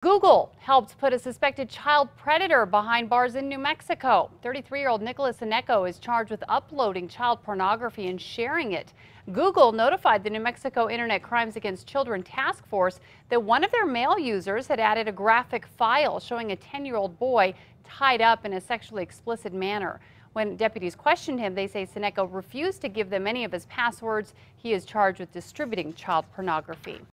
Google helped put a suspected child predator behind bars in New Mexico. 33-year-old Nicholas Seneco is charged with uploading child pornography and sharing it. Google notified the New Mexico Internet Crimes Against Children Task Force that one of their mail users had added a graphic file showing a 10-year-old boy tied up in a sexually explicit manner. When deputies questioned him, they say Seneco refused to give them any of his passwords. He is charged with distributing child pornography.